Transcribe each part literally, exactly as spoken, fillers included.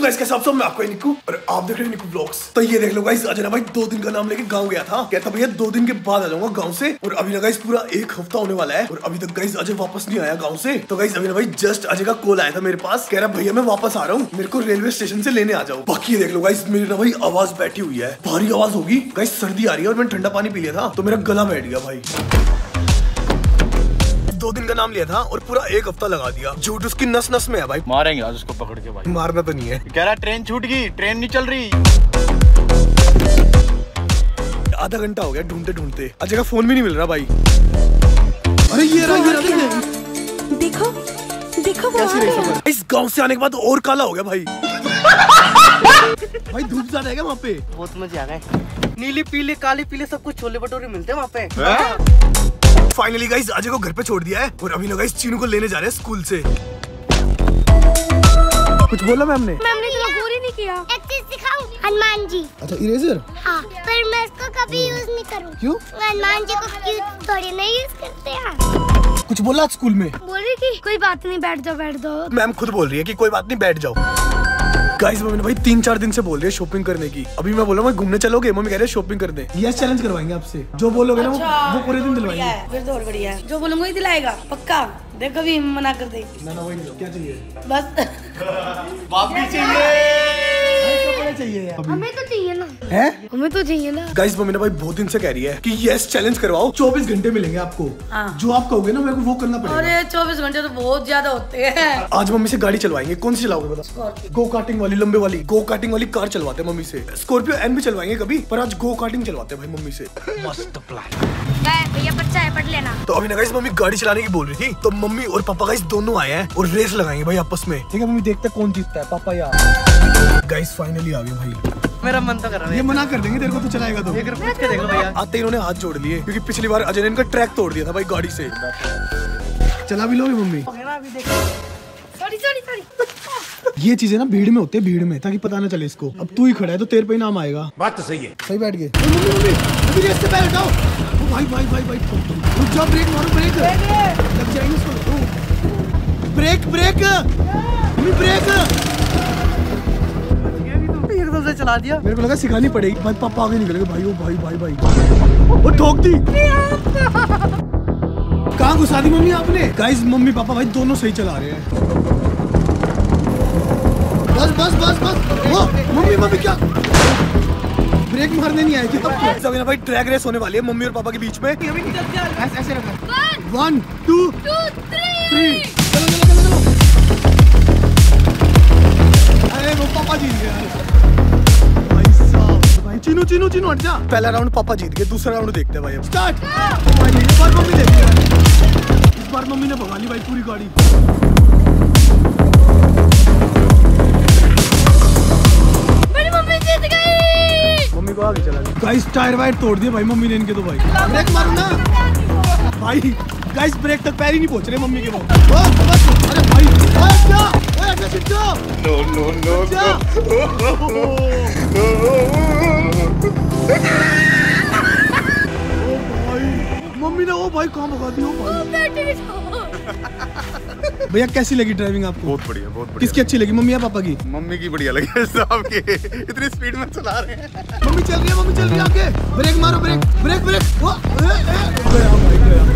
So guys कैसे आप सब, मैं आपका निकू और आप देख रहे हैं निकू व्लॉग्स। तो ये देख लो गाइस, अजय ना भाई दो दिन का नाम लेके गांव गया था, कहता भैया दो दिन के बाद आ जाऊंगा गांव से। और अभी ना गाइस पूरा एक हफ्ता होने वाला है और अभी तक गाइस अजय वापस नहीं आया गांव से। तो गाइस अभी ना भाई जस्ट अजय का कॉल आया था मेरे पास, कह रहा भैया मैं वापस आ रहा हूँ, मेरे को रेलवे स्टेशन से लेने आ जाओ। बाकी देख लो गाइस, मेरी ना भाई आवाज बैठी हुई है, भारी आवाज होगी गाइस, सर्दी आ रही है और मैंने ठंडा पानी पी लिया था तो मेरा गला बैठ गया भाई। दो दिन का नाम लिया था और पूरा एक हफ्ता लगा दिया, झूठ उसकी नस नस में है भाई। मारेंगे आज उसको पकड़ के भाई। मारना तो नहीं है, कह रहा ट्रेन छूट गई, ट्रेन नहीं चल रही। आधा घंटा हो गया ढूंढते ढूंढते, अजय का फोन भी नहीं मिल रहा भाई। अरे ये रहा ये रहा, देखो देखो कैसी रही सफर। इस गांव से आने के बाद और काला हो गया भाई। भाई धूप ज्यादा है क्या वहाँ पे? बहुत मजे आ गए, नीली पीले काले पीले सब कुछ छोले भटूरे मिलते हैं वहाँ पे। फाइनली गाइस अजय को घर पे छोड़ दिया है और अभी ना गाइस चीनू को लेने जा रहे हैं स्कूल से। कुछ बोला मैम ने? मैम ने तो गौर ही नहीं किया। एक चीज सिखाऊं? हनुमान जी। अच्छा इरेजर? हाँ, पर मैं इसको कभी यूज नहीं करूँ। क्यों? हनुमान जी को थोड़ी नहीं यूज करते हैं। कुछ बोला स्कूल में? बोल रही थी कोई बात नहीं, बैठ जाओ बैठ जाओ। मैम खुद बोल रही है कि कोई बात नहीं बैठ जाओ। गाइस मम्मी ने भाई तीन चार दिन से बोल रही है शॉपिंग करने की। अभी मैं बोला मैं घूमने चलोगे, मम्मी कह रहे हैं शॉपिंग करने। यस चैलेंज करवाएंगे आपसे, जो बोलोगे ना वो, वो पूरे दिन दिलवाएंगे। फिर तो और बढ़िया है, जो बोलूंगा ही दिलाएगा पक्का। देख कभी मना कर दे ना ना वही नहीं, क्या चाहिए बस। वापस चाहिए, चाहिए यार। हमें तो चाहिए ना, है हमें तो चाहिए ना। गाइस मम्मी ने भाई बहुत दिन से कह रही है कि यस चैलेंज करवाओ, चौबीस घंटे मिलेंगे आपको। हाँ। जो आप कहोगे ना मेरे को वो करना पड़ेगा। अरे चौबीस घंटे तो बहुत ज्यादा होते हैं। आज मम्मी से गाड़ी चलवाएंगे। कौन सी चलाओगे बता? गो कार्टिंग वाली, लंबे वाली गो कार्टिंग वाली कार चलवाते हैं मम्मी से। स्कॉर्पियो एन भी चलवाएंगे कभी, पर आज गो कार्टिंग चलवाते हैं भाई मम्मी से। मस्त प्लान। भैया बच्चा है, पढ़ लेना। तो अभी ना गाइस मम्मी गाड़ी चलाने की बोल रही थी, तो मम्मी और पापा गाइस दोनों आए हैं और रेस लगाएंगे भाई आपस में। ठीक है मम्मी, देखते हैं कौन जीतता है, पापा या गाइस। फाइनली आ गए भाई। मेरा मन तो कर रहा है, ये मना कर देंगे तेरे को तो चलाएगा तो। एक बार पूछ के देख लो भैया। आते ही इन्होंने हाथ जोड़ लिए क्योंकि पिछली बार अजय ने इनका ट्रैक तोड़ दिया था भाई गाड़ी से। चला भी लोगे मम्मी? Sorry sorry sorry. ये चीजें ना भीड़ में होते हैं, भीड़ में, ताकि पता ना चले इसको। अब तू ही खड़ा है तो तेरे पे ही नाम आएगा। बात तो सही है। सही बैठ गए। मम्मी मम्मी अभी रेस से पहले हटाओ। ओ भाई भाई भाई भाई रुक जाओ, ब्रेक मारो, ब्रेक लग जाएंगे इसको। Break break mummy break. एकदम से चला दिया, मेरे को लगा सिखानी पड़ेगी भाई, पापा आगे निकल गए भाई। ओ भाई भाई भाई वो ठोक दी। कहाँ घुसा दी मम्मी आपने? गाइस मम्मी पापा भाई दोनों सही चला रहे हैं। बस बस बस बस। वो मम्मी मम्मी क्या ब्रेक मारने नहीं आए थे तब? सब ना भाई ट्रैक रेस होने वाली है मम्मी और पापा के बीच में। ऐसे ऐसे रखो। One two three. चलो चलो चलो चलो। अरे वो पापा जीत गए भाई साहब। भाई चीनू चीनू चीनू हट जा। पहला राउंड पापा जीत गए, दूसरा राउंड देखते हैं भाई अब। स्टार्ट। इस बार मम्मी देख लिया, इस बार मम्मी ने भगा ली भाई पूरी गाड़ी। मेरी मम्मी जीत गई। मम्मी को आगे चला दी। गाइस टायर वायर तोड़ दिए भाई मम्मी ने इनके तो भाई। ब्रेक मारो ना भाई। गाइस ब्रेक तक पैर ही नहीं पहुंच रहे मम्मी के वो। अरे भाई नो नो नो मम्मी ने ओ भाई कहाँ भगा दी? ओ भाई भैया कैसी लगी ड्राइविंग आपको? बहुत बढ़िया, बहुत बढ़िया। किसकी अच्छी लगी, मम्मी या पापा की? मम्मी की बढ़िया लगी साहब की, इतनी स्पीड में चला रहे हैं। मम्मी चल रही है, मम्मी चल रही है आगे। ब्रेक मारो, ब्रेक ब्रेक ब्रेक। ओ ए ए गया भाई गया।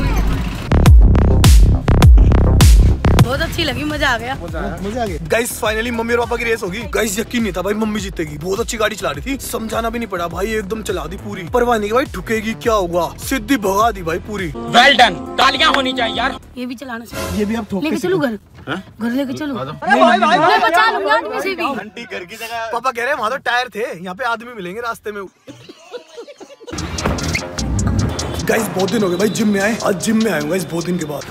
बहुत अच्छी लगी, मजा आ गया। मजा आ गया। गाइस फाइनली मम्मी और पापा की रेस होगी। गाइस यकीन नहीं था भाई मम्मी जीतेगी, बहुत अच्छी गाड़ी चला रही थी, समझाना भी नहीं पड़ा भाई, एकदम चला दी पूरी। परवाह नहीं भाई ठुकेगी क्या होगा, सीधी भगा दी भाई पूरी। वेल डन, तालियां होनी चाहिए यार। ये भी चलाना चाहिए। ये भी आप ठोक लेके के चलो घर, घर लेके चलो। मैं बचा लूंगा आदमी से भी। घंटी घर की जगह। पापा कह रहे हैं वहाँ तो टायर थे, यहाँ पे आदमी मिलेंगे रास्ते में। गाइस बहुत दिन हो गए भाई जिम में आए, आज जिम में आए गाइस बहुत दिन के बाद।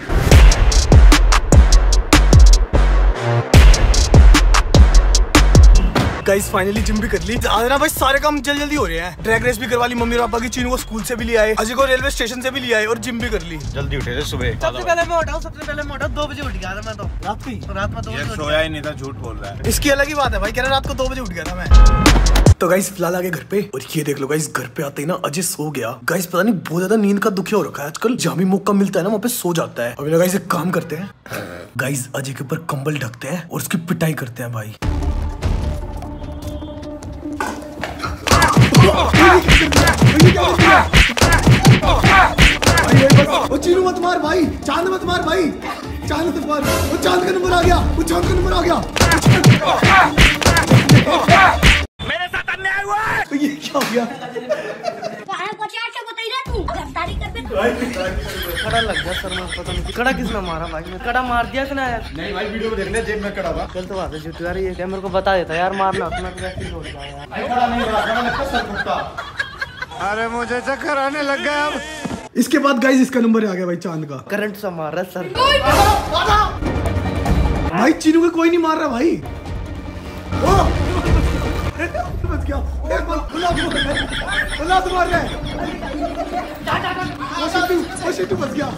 गाइस फाइनली जिम भी कर ली। आज ना भाई सारे काम जल्दी जल्दी हो रहे हैं। ट्रैक रेस भी करवा ली मम्मी और पापा की, चीनू को स्कूल से भी ले आए, अजय को रेलवे स्टेशन से भी ले आए और जिम भी कर ली। जल्दी उठे थे सुबह। सबसे पहले मैं उठाऊं, सबसे पहले मैं उठा दो बजे उठ गया था मैं तो। रात की रात में दो बजे उठ सोया ही नहीं था, झूठ बोल रहा है। इसकी अलग ही बात है भाई, कह रहा रात को दो बजे उठ गया था मैं। तो गाइस फिलहाल आ गए घर पे और ये देख लो गाइस, घर पे आते ही ना अजय सो गया। गाइस पता नहीं बहुत ज्यादा नींद का दुखिया हो रखा है आजकल, जहाँ भी मौका मिलता है ना वहाँ पे सो जाता है। अभी गाइस एक काम करते हैं, गाइस अजय के ऊपर कंबल ढकते हैं और उसकी पिटाई करते हैं भाई। वो चीनू मत मार भाई, चांद मत मार भाई, चांद मत मार। वो चांद का नंबर आ गया, वो चांद का नंबर आ गया। मेरे साथ अन्याय हुआ है। तो ये क्या हो गया? कड़ा लग गया सर में, पता नहीं कड़ा किसने मारा भाई। मैं कड़ा मार दिया कि ना यार? नहीं भाई वीडियो में देख ले, जेब में कड़ा था। चल तो बात है झूठी यार, ये क्या मेरे को बता देता यार मारना अपना तो वैसे ही छोड़ दिया यार। भाई कड़ा नहीं रहा, कड़ा लगता सर फुटता। अरे मुझे चक्कर आने लग गया अब। इसके बाद गाइस इसका नंबर आ गया भाई चांद का। करंट से मार रहा सर। भाई चीनू को कोई नहीं मार रहा भाई। ओ! बच गया। एक बार खुला तो खुला तो मार रहा है। ओ शिटू, ओ शिटू बच गया।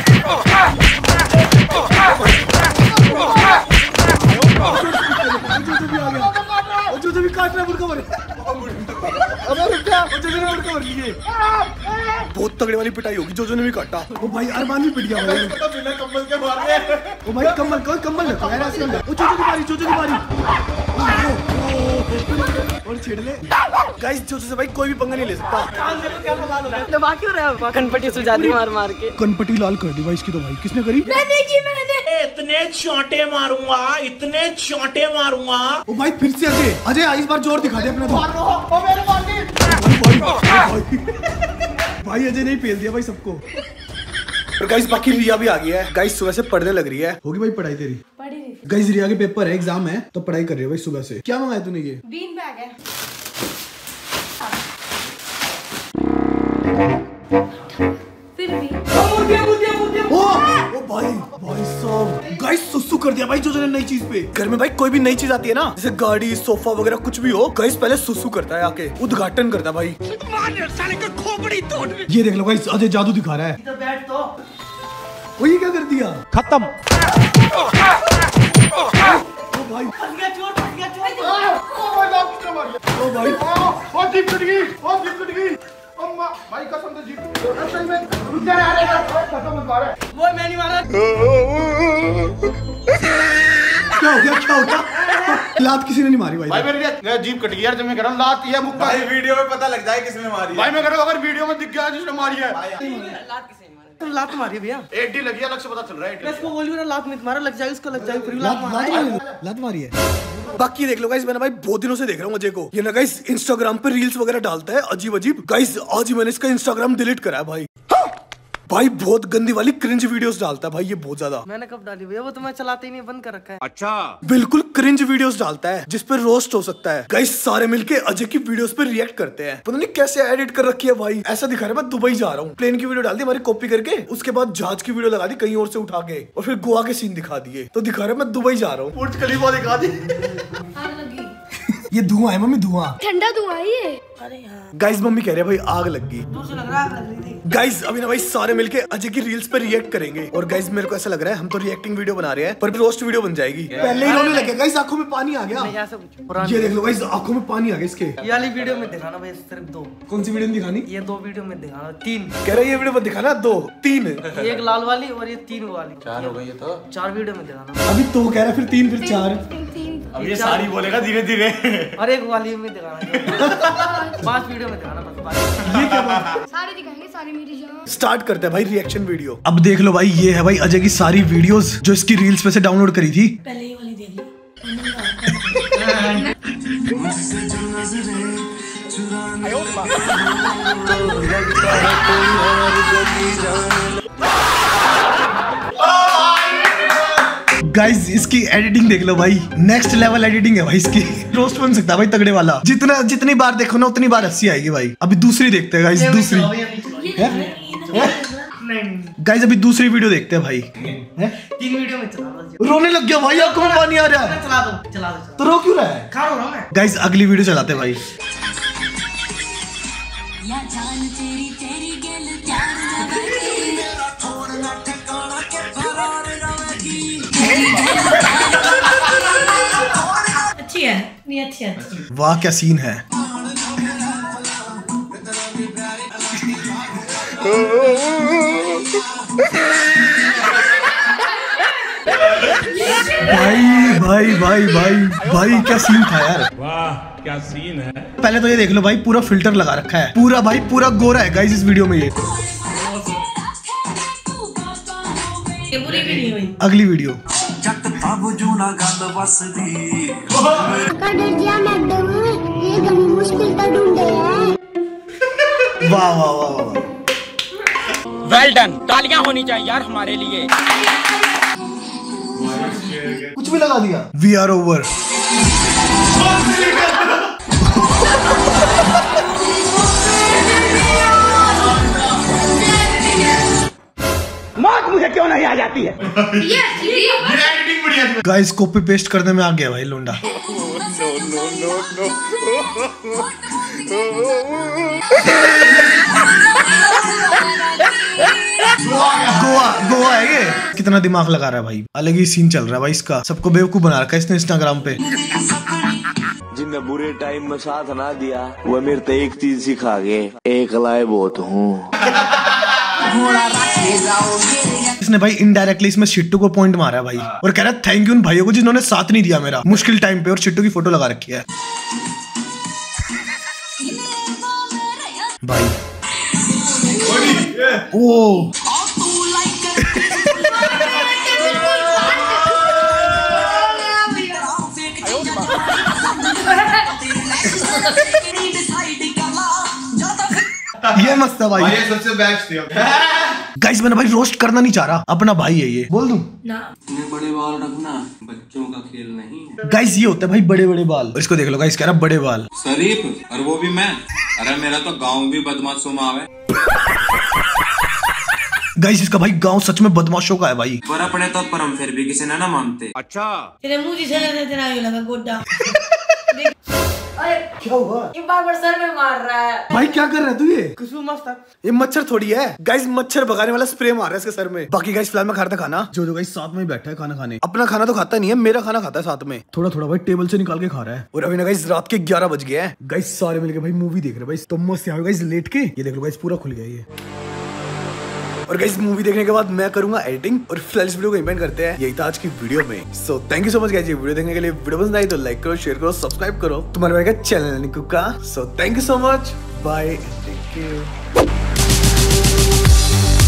जो भी आ गया, जो जो भी काट रहा है मुर्गा मर। अबे रुक जा, जो जो मुर्गा मर लिए। बहुत तगड़े वाली पिटाई होगी, जो जो ने भी काटा। ओ भाई अरमान भी पिट गया भाई। बिना कम्बल के मार रहे। ओ भाई कम्बल कोई कम्बल रखो यार ऐसे। ओ जो जो की बारी, जो जो की बारी। और छेड़ ले गाइस, जो से भाई कोई भी पंगा नहीं ले सकता। तो बाकी हो रहा है कनपटी सुजाती मार मार के। कनपटी लाल कर दी भाई इसकी तो। भाई किसने करी? मैंने की मैंने। इतने चोटे मारूंगा, इतने चोटे मारूंगा। ओ भाई फिर से अजय, अजय इस बार जोर दिखा दे अपना। ओ मेरे मारनी। भाई अजय नहीं पेल दिया भाई सबको। और गाइस बाकी रिया भी आ गई है। गाइस सुबह से पढ़ने लग रही है। होगी भाई पढ़ाई तेरी? पढ़ी रही। गाइस रिया के पेपर है, एग्जाम है, तो पढ़ाई कर रही है भाई सुबह से। क्या मंगाया तूने? ये बीन बैग है। फिर भी ओ, ओ भाई भाई साहब गाइस सुसु कर दिया भाई जो जो ने नई चीज पे। घर में भाई कोई भी नई चीज आती है ना, जैसे गाड़ी, सोफा वगैरह कुछ भी हो, गाइस पहले सुसु करता है, आके उद्घाटन करता है भाई। साले का खोपड़ी तोड़। ये देख लो गाइस, अजय जादू दिखा रहा है। तो बैठ तो। वो ये क्या कर दिया? खत्म। ओ भाई, फंस गया चोर, फंस गया चोर। ओ भाई, ओ जीप कट गई, ओ जीप कट गई। अम्मा भाई कसम से जीप असल में रुक जा रहा है। खत्म मत मार। वो मैं नहीं मारा। क्या हो गया? क्या हो गया? लात किसी ने नहीं मारी भाई। भाई मेरी जीप कट गई यार, जब मैं कह रहा हूं लात ये मुक्का। भाई वीडियो में पता लग जाए किसने मारी है। भाई मैं कह रहा हूं अगर वीडियो में दिख गया जिसने मारी है। लात मारी भैया। एडी लगी अलग से पता चल रहा है। इसको बोलियो ना लात मत मारो, लग जाएगी उसको, लग जाएगी। फिर लात लात लात मारी। मारी लात मारी है। बाकी देख लो गाइस, मैंने भाई बहुत दिनों से देख रहा हूँ अजय को। ये ना गाइस इंस्टाग्राम पे रील्स वगैरह डालता है अजीब अजीब। गाइस आज ही मैंने इसका इंस्टाग्राम डिलीट करा है भाई। भाई बहुत गंदी वाली क्रिंज वीडियोस डालता है भाई ये, बहुत ज्यादा। मैंने कब डाली भैया? वो तो मैं चलाते ही नहीं, बंद कर रखा है। अच्छा बिल्कुल क्रिंज वीडियोस डालता है जिस पे रोस्ट हो सकता है। गाइस सारे मिलके अजय की वीडियोस पे रिएक्ट करते हैं। पता नहीं कैसे एडिट कर रखी है भाई। ऐसा दिखा रहा है मैं दुबई जा रहा हूँ। प्लेन की वीडियो डाल दी हमारी कॉपी करके, उसके बाद जहाज की वीडियो लगा दी कहीं और से उठा के, और फिर गोवा के सीन दिखा दिए। तो दिखा रहा है मैं दुबई जा रहा हूँ। बुर्ज खलीफा दिखा दी। आग लगी। ये धुआं है मम्मी, धुआं। ठंडा धुआं है ये। अरे हाँ। गाइस मम्मी कह रहे हैं भाई आग लग गई। दूर से लग रहा है आग लग रही थी। गाइस अभी ना भाई सारे मिलके अजय की रील्स पे रिएक्ट करेंगे। और गाइस मेरे को ऐसा लग रहा है हम तो रिएक्टिंग वीडियो बना रहे हैं पर रोस्ट वीडियो बन जाएगी। पहले ही रोने लगे गाइस, आंखों में पानी आ गया। नहीं ऐसा कुछ पुरानी। ये देख लो गाइस, आंखों में पानी आ गया इसके। ये वाली वीडियो में दिखाना भाई, सिर्फ दो। कौन सी वीडियो में दिखानी? ये दो वीडियो में दिखाना, तीन। कह रहा है ये वीडियो में दिखाना दो तीन। एक लाल वाली और ये तीन वाली। चार हो गई ये तो। चार वीडियो में दिखाना। अभी तो कह रहा है फिर तीन फिर चार। अब ये सारी बोलेगा धीरे धीरे। और एक वाली में दिखाना। पांच वीडियो में दिखाना बस। ये क्या बात? सारे दिखाएंगे, सारी मेरी जान। स्टार्ट करते हैं भाई रिएक्शन वीडियो। अब देख लो भाई, ये है भाई अजय की सारी वीडियोस जो इसकी रील्स पे से डाउनलोड करी थी। पहले ही वाली देख ली। गाइस इसकी एडिटिंग देख लो भाई, नेक्स्ट लेवल एडिटिंग है भाई इसकी। रोस्ट बन सकता है भाई तगड़े वाला। जितना जितनी बार देखो ना उतनी बार हंसी आएगी भाई। अभी दूसरी देखते हैं गाइस, दूसरी। गाइस अभी दूसरी वीडियो देखते हैं भाई। तीन वीडियो में चला दो। रोने लग गया भाई, आंखों में पानी आ रहा है। चला दो चला दो। तो रो क्यों रहा है? खा रहा हूं मैं। गाइस अगली वीडियो चलाते हैं भाई। अच्छी है, नहीं अच्छी है, अच्छी। वाह क्या सीन है। भाई भाई भाई भाई भाई क्या सीन था यार। वाह क्या सीन है। पहले तो ये देख लो भाई, पूरा फिल्टर लगा रखा है, पूरा भाई पूरा गोरा है गाइस इस वीडियो में। ये ये पूरी भी नहीं हुई। अगली वीडियो वाह वाह वाह वाह। वेल डन, तालियां होनी चाहिए यार हमारे लिए। कुछ भी लगा दिया। We are over. मौत मुझे क्यों नहीं आ जाती है। गाइस कॉपी पेस्ट करने में आ गया भाई लोंडा। गोवा गोवा है ये। कितना दिमाग लगा रहा है भाई, अलग ही सीन चल रहा है भाई इसका। सबको बेवकूफ बना रखा है इसने इंस्टाग्राम पे। जिनने बुरे टाइम में साथ ना दिया वो मेरे तो एक चीज सिखा गए, एक लाए बहुत हूँ। इसने भाई इनडायरेक्टली इसमें शिट्टू को पॉइंट मारा है भाई, और कह रहा है थैंक यू उन भाइयों को जिन्होंने साथ नहीं दिया मेरा मुश्किल टाइम पे, और शिट्टू की फोटो लगा रखी है भाई। ओ ये मस्त है भाई, ये सबसे बेस्ट है। गाइस मैंने भाई रोस्ट करना नहीं चाह रहा, अपना भाई है ये, बोल दूं ना। बड़े बाल रखना बच्चों का खेल नहीं। गाइस ये होता है भाई बड़े बड़े बाल, इसको देख लो गाइस कह रहा बड़े बाल। शरीफ और वो भी मैं। अरे मेरा तो गाँव भी बदमाशों में आवे। गाइस इसका भाई गांव सच में बदमाशों का है भाई। बड़ा पड़े तो पर हम फिर भी किसी ने ना मानते। अच्छा तेरे मुंह जिसे तेरा ये लगा गोड्डा। क्या हुआ? ये बार सर में मार रहा है भाई। क्या कर रहा है तू? ये खुशबू मस्त है। ये मच्छर थोड़ी है गाइस, मच्छर भगाने वाला स्प्रे मार रहा है इसके सर में। बाकी गाइस फिलहाल मैं खा रहा था खाना। जो जो गाइस साथ में ही बैठा है खाना खाने, अपना खाना तो खाता नहीं है, मेरा खाना खाता है साथ में, थोड़ा थोड़ा भाई टेबल से निकाल के खा रहा है। और अभी ना गाइस रात के ग्यारह बज गए हैं गाइस, सारे मिलके भाई मूवी देख रहे हैं भाई। तो मस्त यहाँ गाइस लेट के ये देख लो गाइस पूरा खुल गया ये। और गाइस मूवी देखने के बाद मैं करूंगा एडिटिंग, और फ्लैश वीडियो को इम्पेंट करते हैं। यही था आज की वीडियो में। So thank you so much guys ये वीडियो देखने के लिए। वीडियो पसंद आई तो लाइक करो, शेयर करो, सब्सक्राइब करो तुम्हारे भाई का चैनल निकू का। So thank you so much, bye, take care.